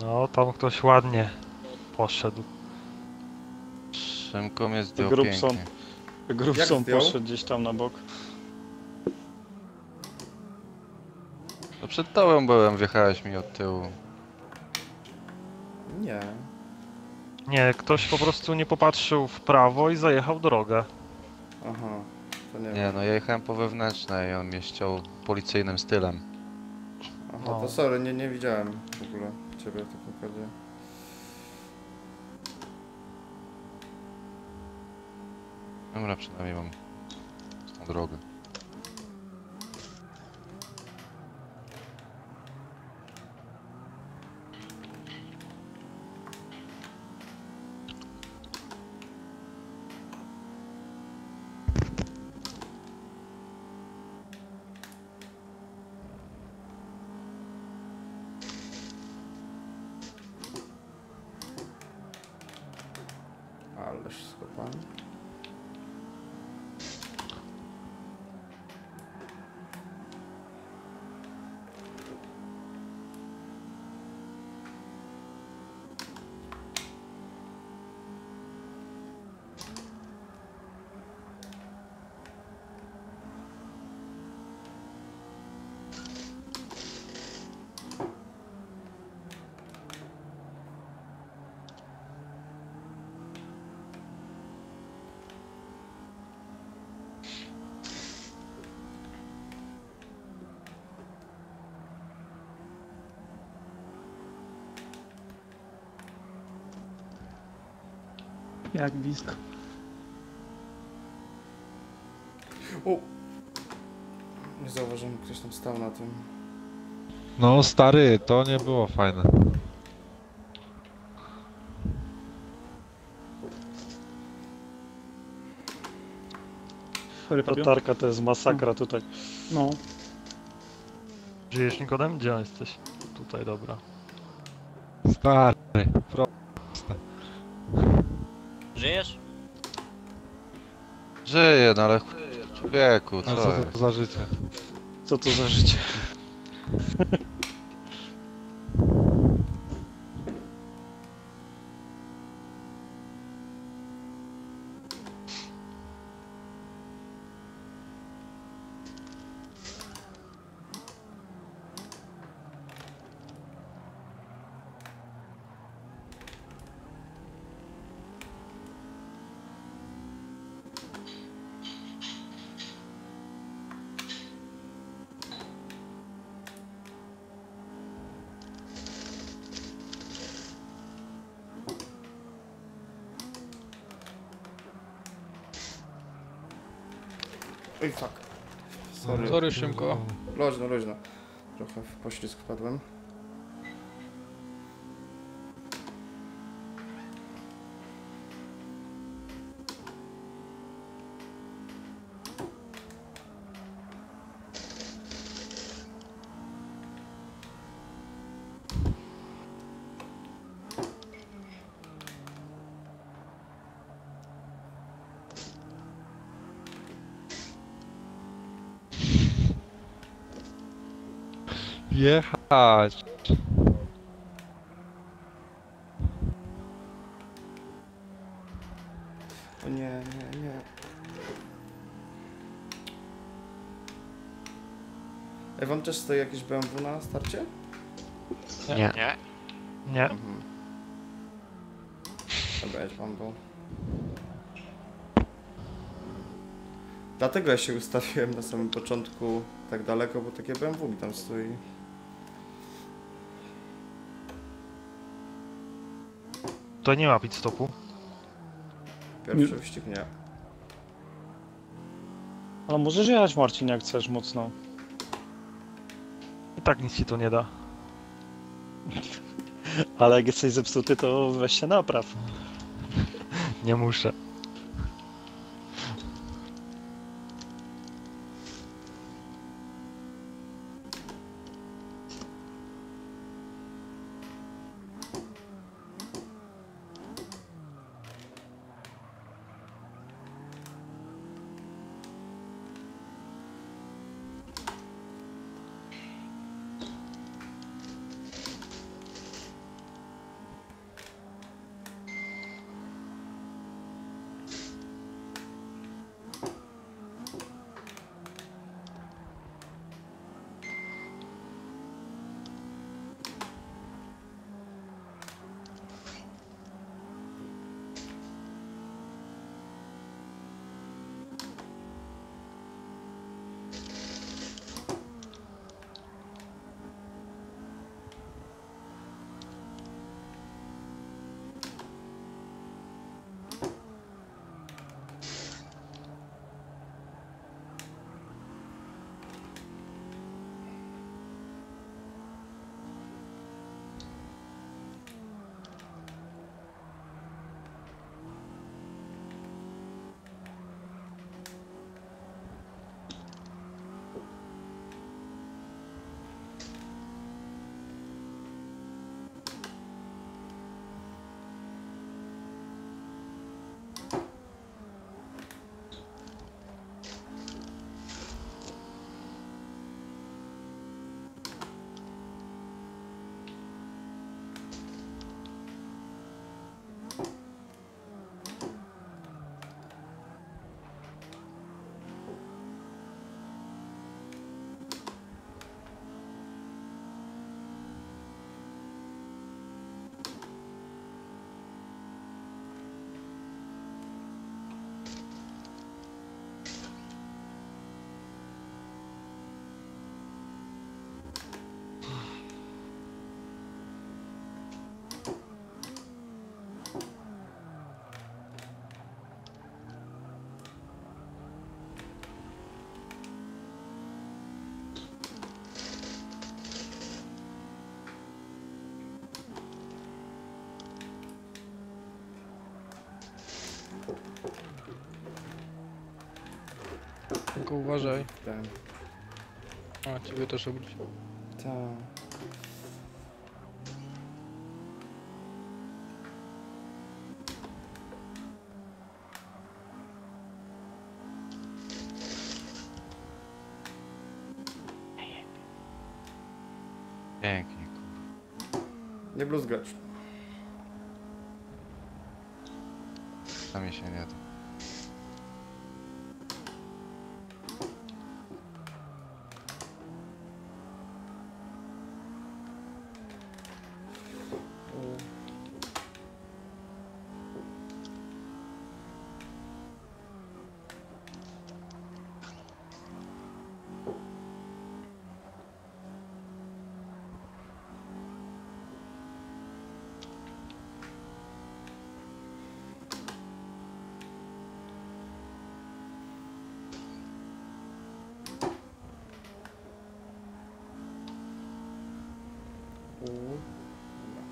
No, tam ktoś ładnie poszedł. Szymko mnie zdjął Grubson. pięknie. Grubson zdjął? poszedł gdzieś tam na bok. No przed tobą byłem, wjechałeś mi od tyłu. Nie. Nie, ktoś po prostu nie popatrzył w prawo i zajechał drogę. Aha. To nie Nie wiem. no, ja jechałem po wewnętrznej, on mnie ściął policyjnym stylem. Aha, No. to sorry, nie widziałem w ogóle ciebie w takim układzie. Dobra, przynajmniej mam tą drogę. Ależ skopany. Jak blisko. O! Nie zauważyłem, ktoś tam stał na tym. No stary, to nie było fajne. Sorry, Fabio. Tatarka to jest masakra tutaj. No, Żyjesz, Nikodem? Gdzie jesteś? Tutaj, dobra. Stary, Żyjesz? Żyję, no ale człowieku, a co co jest? to za życie? Co to za życie? Oj, fuck. Sorry. Sorry, Szymko. Luźno, luźno. Trochę w poślizg wpadłem. Jechać. O nie, nie, nie. Ej, wam też stoi jakieś BMW na starcie? Nie. Nie. Nie. Mhm. Dobra, już mam był. Dlatego ja się ustawiłem na samym początku tak daleko, bo takie BMW mi tam stoi. To nie ma pit stopu. Pierwszy wyścig nie. Ale możesz jechać, Marcin, jak chcesz mocno. I tak nic ci to nie da. Ale jak jesteś zepsuty, to weź się napraw. Nie muszę. Tylko uważaj. Ten. A, ciebie też obróć. Ta. Pięknie. Nie bluzgacz. To mi się nie da. U. U. Dobra.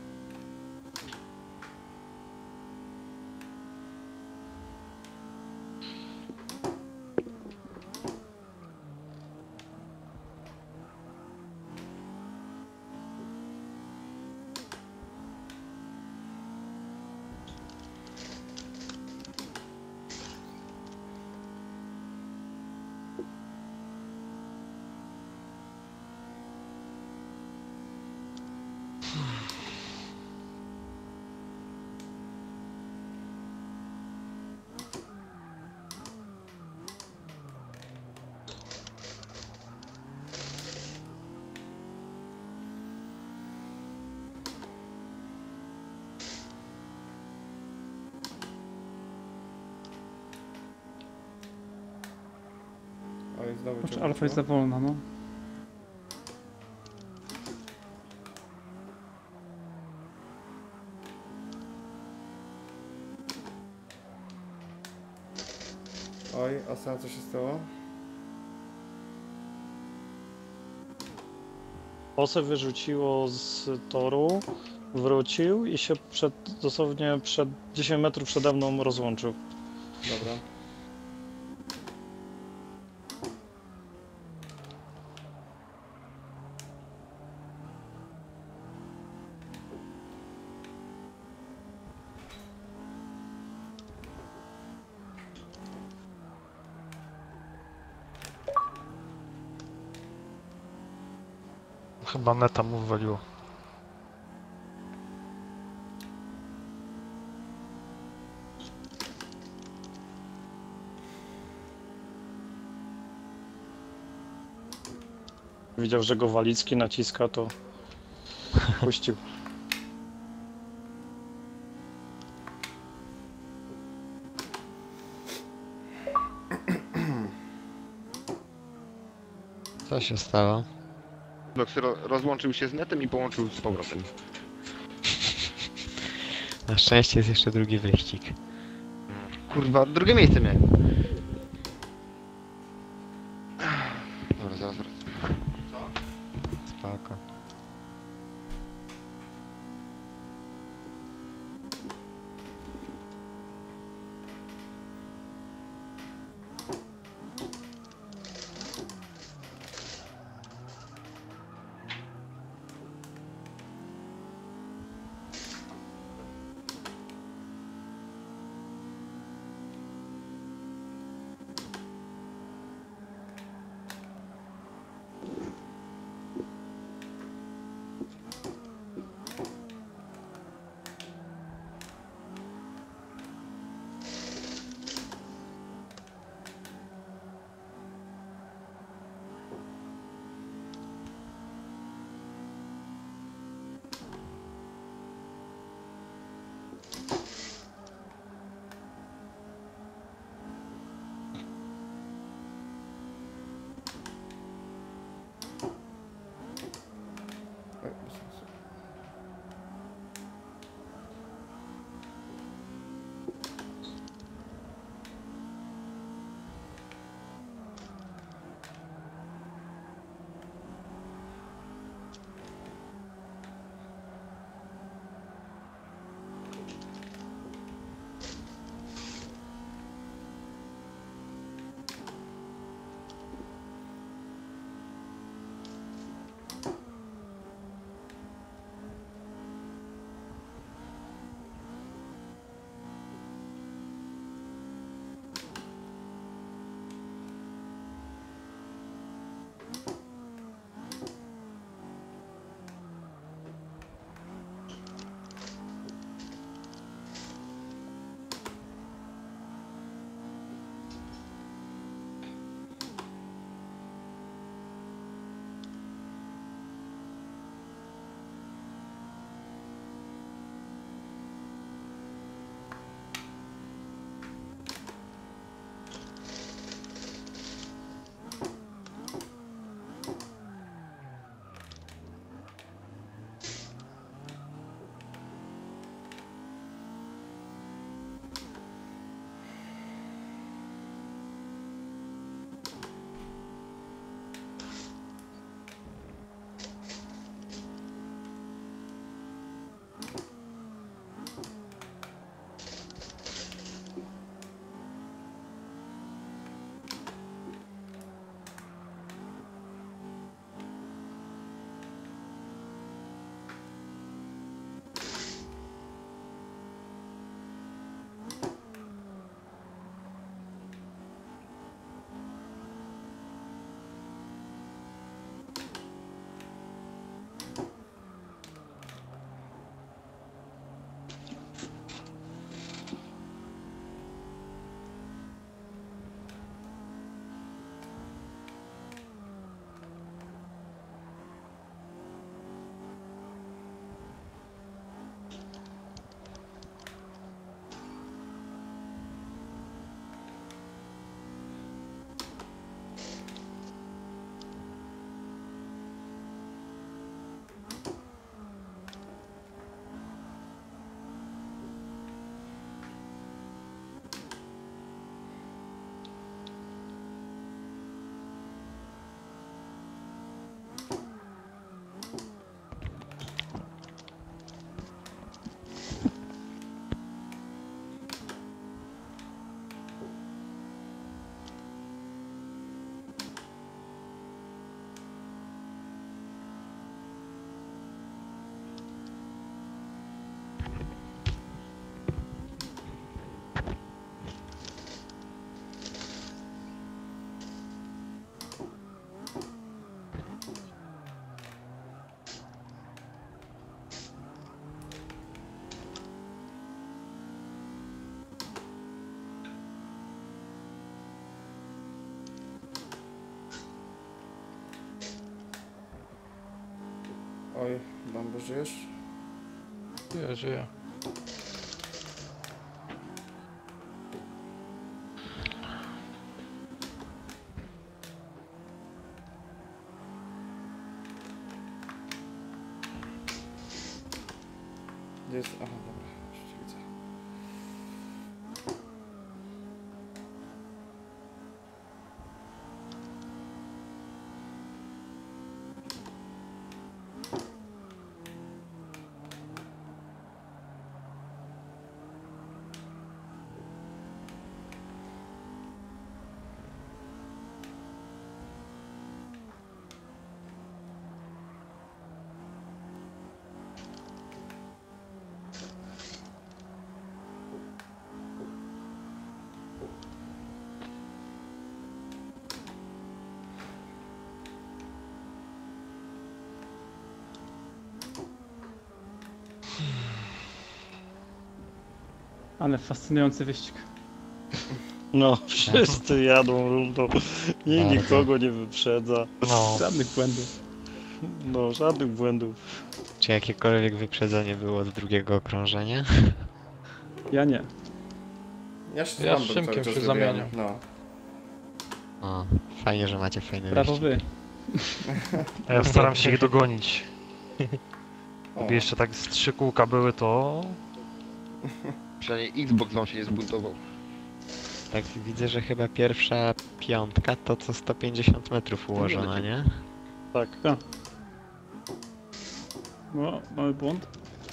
Oj, znowu cię Znaczy, alfa jest za wróciło. wolna, no. Oj, a sam co się stało? Osę wyrzuciło z toru, wrócił i się dosłownie przed 10 metrów przede mną rozłączył. Dobra. Chyba neta mu wywaliło. Widział, że go Walicki naciska, to puścił. Co się stało? Nox rozłączył się z netem i połączył z powrotem. Na szczęście jest jeszcze drugi wyścig. Kurwa, drugie miejsce miałem. Dobra, zaraz wracam. Spoko. Oj, Bambo, żyjesz? Żyję. Gdzie jest? Aha, dobra, już cię widzę. Ale fascynujący wyścig. No, wszyscy jadą równo. I Bardzo. nikogo nie wyprzedza. No, Żadnych błędów. No, żadnych błędów. Czy jakiekolwiek wyprzedzenie było od drugiego okrążenia? Ja nie. Ja się z Ja z Bambem Szymkiem cały czas się wybiegam. zamieniam. No. O, fajnie, że macie fajny Brawo wyścig. wy. a ja staram się ich dogonić. O, Gdyby jeszcze tak z 3 kółka były, to... Przynajmniej Xbox wam się nie zbuntował. Tak widzę, że chyba pierwsza piątka to co 150 metrów ułożona, nie? Tak. Tak. O, mamy błąd.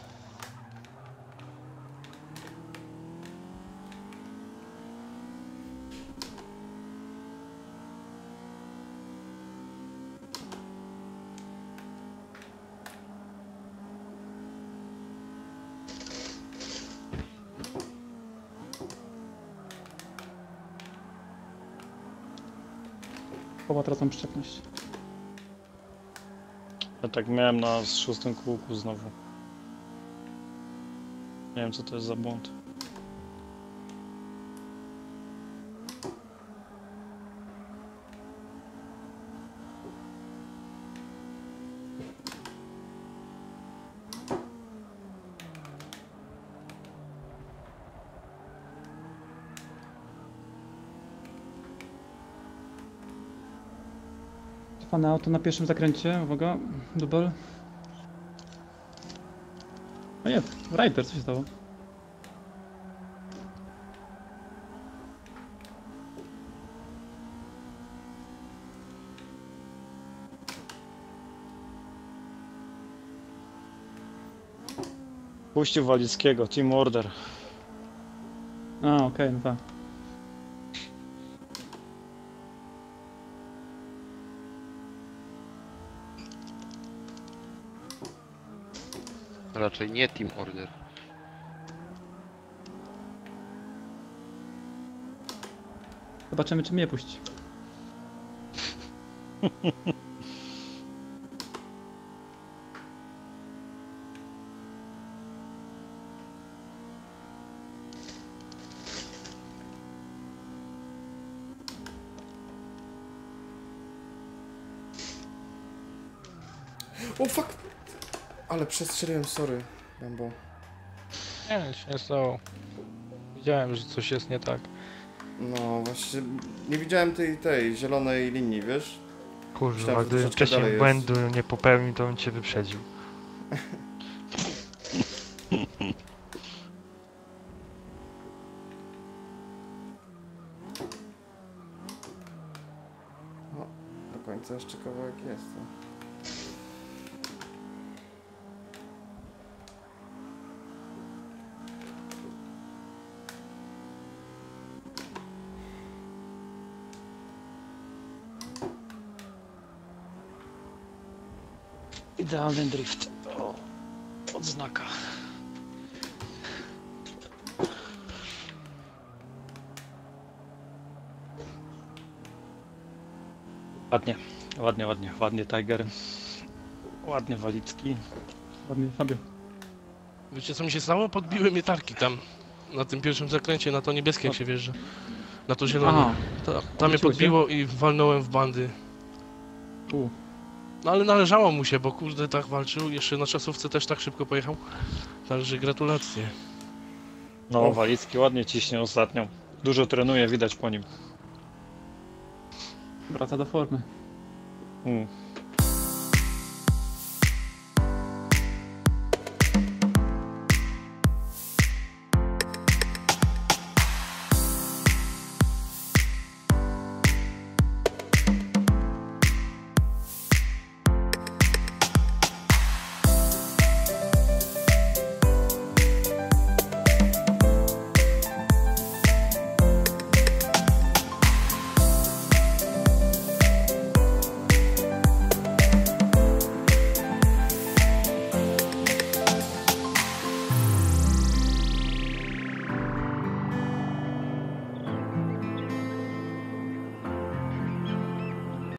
Chyba tracą przyczepność. Ja tak miałem na 6. kółku znowu. Nie wiem, co to jest za błąd. Pana auto na pierwszym zakręcie, uwaga, dubel. O nie, Rider, co się stało? Puścił Walickiego, Team Order. A, okej, no tak. Raczej nie Team Order. Zobaczymy, czy mnie puści. O fuck! Ale przestrzeliłem, sorry, Bambo. Nie, nic się nie stało. Widziałem, że coś jest nie tak. No właśnie, nie widziałem tej zielonej linii, wiesz? Kurwa, Myślałem, że gdybym troszeczkę wcześniej dalej błędu nie popełnił, to bym cię wyprzedził. Do końca jeszcze kawałek jest. No. Idealny drift. O, odznaka. Ładnie, ładnie, ładnie, ładnie Tiger. Ładnie Walicki. Ładnie, Fabio. Wiecie co mi się stało? Podbiły mnie tarki tam. Na tym pierwszym zakręcie, na to niebieskie jak się wjeżdża. Na to zielone. Aha, Tam mnie Odwróciło się? podbiło i walnąłem w bandy. No ale należało mu się, bo kurde tak walczył, jeszcze na czasówce też tak szybko pojechał. Także gratulacje. No, Walicki ładnie ciśnie ostatnio. Dużo trenuje, widać po nim. Wraca do formy. Mm.